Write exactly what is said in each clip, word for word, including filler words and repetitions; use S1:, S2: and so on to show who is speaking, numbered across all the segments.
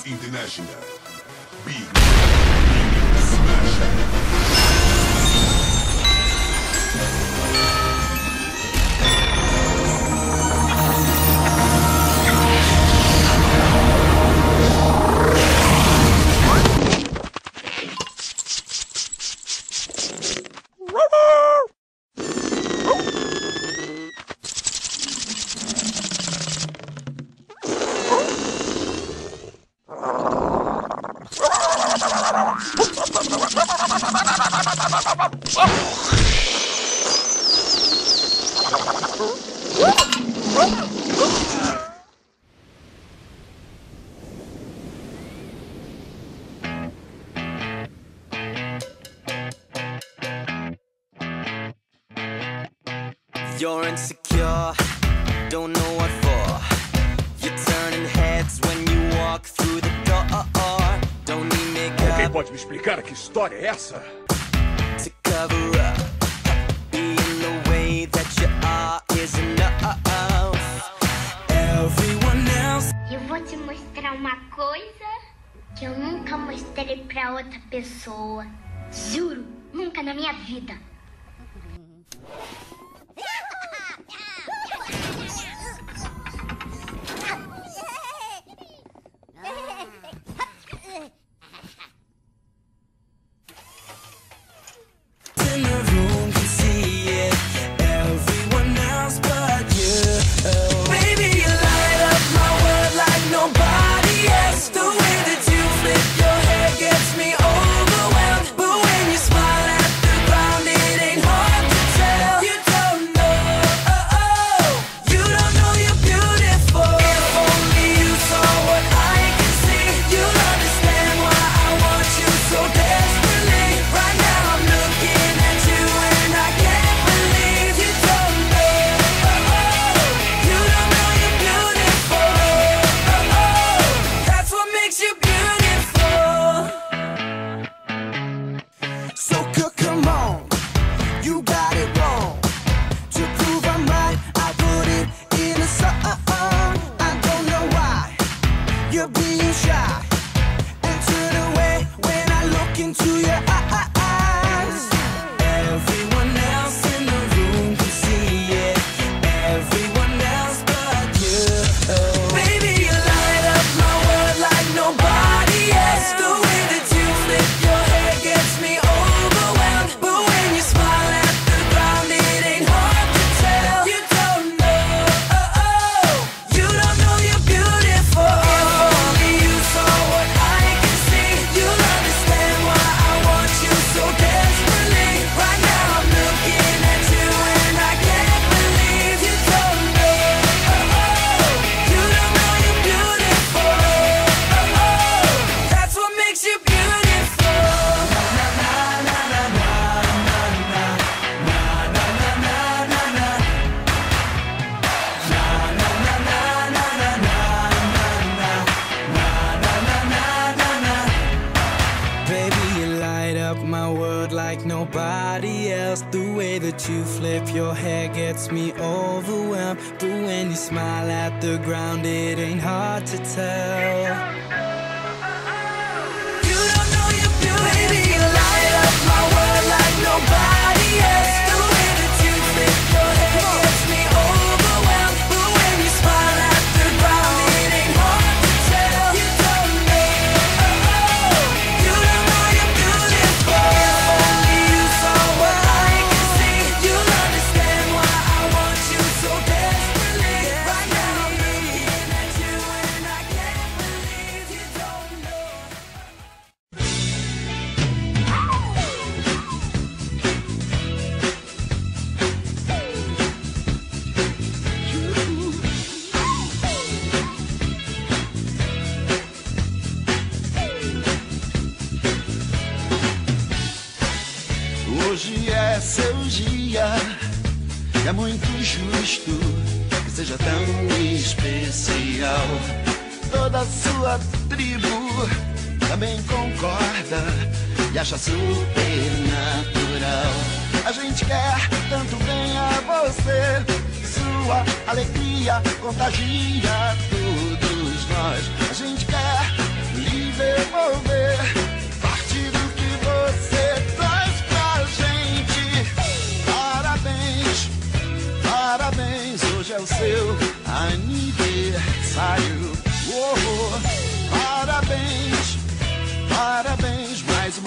S1: International. Big Smash.
S2: You're insecure, don't know what for. You're turning heads when you walk through the door. Don't need makeup.
S3: Alguém pode me explicar que história é essa?
S2: To cover up, being the way that you are is enough. Everyone else.
S4: Eu vou te mostrar uma coisa que eu nunca mostrei pra outra pessoa. Juro, nunca na minha vida.
S2: In the room can see it. Everyone else but you. Baby, you light up my world like nobody else. The way that you flip your hair gets me overwhelmed. But when you smile at the ground, it ain't hard to tell. You don't know, oh, oh. You don't know you're beautiful. If only you saw what I can see, you'll understand why I want you so desperately. Right now I'm looking at you and I can't believe you don't know, oh, oh. You don't know you're beautiful, oh, oh. That's what makes you beautiful. So c- come on, you got it wrong. To prove I'm right, I put it in a song. I don't know why you're being shy and turn away when I look into your eyes. Everyone else in the room can see it. Everyone else but you. Baby, you light up my world like nobody else. The way that you flip your hair gets me overwhelmed. But when you smile at the ground, it ain't hard to tell. You don't know, oh, oh. You don't know you're beautiful. If only you saw what I can see, you'll understand why I want you so desperately. Right now I'm looking at you and I can't believe you don't know, oh, oh. You don't know you're beautiful, oh, oh. That's what makes you beautiful. Na na na na na na na na na na na na na. Na na na na na na na na na na na. Baby, you light up my world like nobody else. The way that you flip your hair gets me overwhelmed. But when you smile at the ground, it ain't hard to tell. You don't know you're beautiful. Baby, you light up my world like nobody else. The way that you flip your hair gets me overwhelmed. But when you smile at the ground, it ain't hard to tell. You don't know, oh, oh. You don't know you're beautiful. If only you saw what I can see, you'll understand why I want you so desperately. Right now I'm looking at you and I can't believe you don't know.
S5: Hoje é seu dia, e é muito justo que seja tão especial. Toda a sua tribo também concorda e acha super natural. A gente quer tanto bem a você, sua alegria contagia todos nós. A gente quer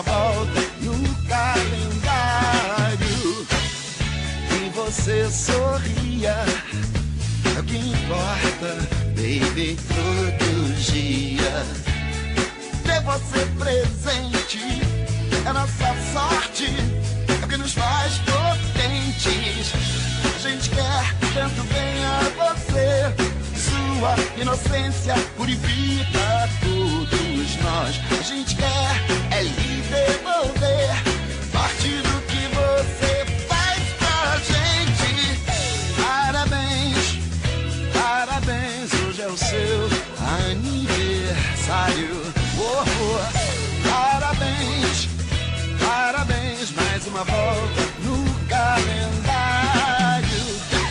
S5: uma volta no calendário e você sorria. É o que importa, baby, todo dia. Ter você presente é nossa sorte, é o que nos faz potentes. A gente quer tanto bem a você, sua inocência purifica todos nós. A gente quer é lhe devolver parte do que você faz pra gente. Parabéns, parabéns, hoje é o seu aniversário. Oh, oh. Parabéns, parabéns, mais uma volta no calendário.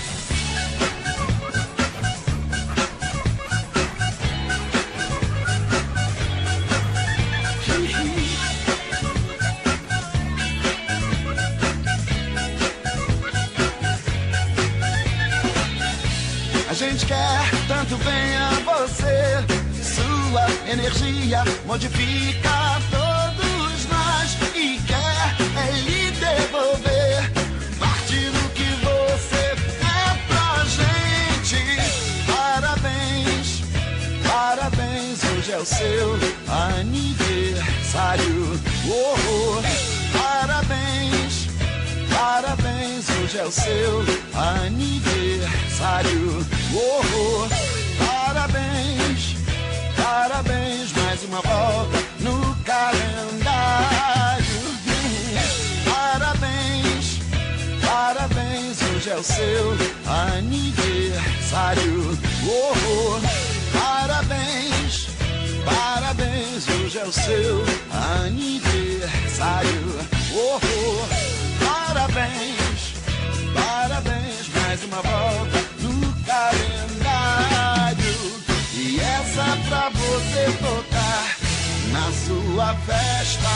S5: A gente quer tanto bem a você, sua energia modifica todos nós e quer é lhe devolver parte do que você é pra gente. Parabéns, parabéns, hoje é o seu aniversário. Oh, oh. Parabéns, parabéns, hoje é o seu aniversário. Oh, oh. Parabéns, parabéns, mais uma volta no calendário. Parabéns, parabéns, hoje é o seu aniversário. Oh, oh. Parabéns, parabéns, hoje é o seu aniversário. Oh, oh. Parabéns, parabéns, mais uma volta no calendário. E essa pra você tocar na sua festa.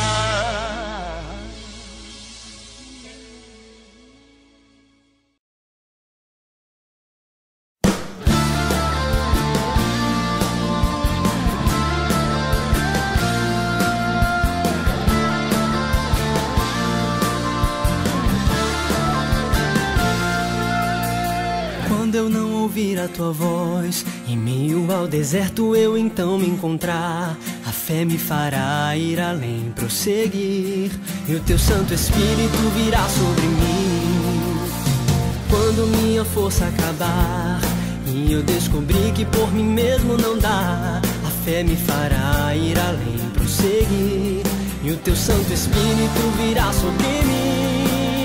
S6: Quando eu não ouvir a tua voz, em meio ao deserto eu então me encontrar, a fé me fará ir além, prosseguir, e o teu Santo Espírito virá sobre mim. Quando minha força acabar e eu descobri que por mim mesmo não dá, a fé me fará ir além, prosseguir, e o teu Santo Espírito virá sobre mim.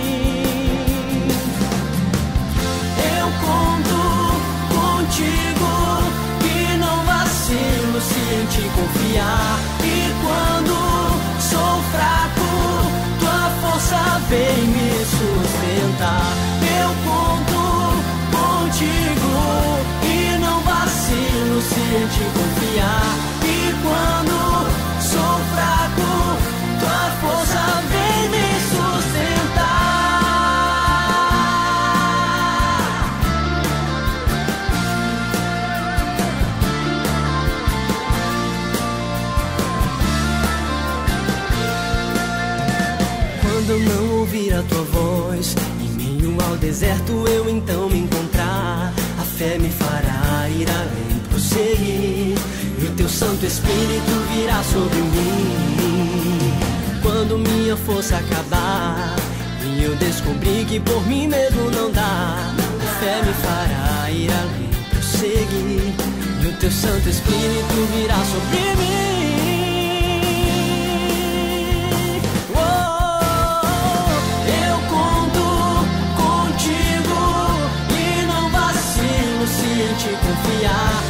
S6: Contigo, que não vacilo se em te confiar. E quando sou fraco, tua força vem me sustentar. Eu conto contigo, e não vacilo se em te confiar. E quando sou fraco, tua força vem me sustentar. Quando eu não ouvir a tua voz, em meio ao deserto eu então me encontrar, a fé me fará ir além, prosseguir, e o teu Santo Espírito virá sobre mim. Quando minha força acabar e eu descobri que por mim mesmo não dá, a fé me fará ir além, prosseguir, e o teu Santo Espírito virá sobre mim. Se em te confiar.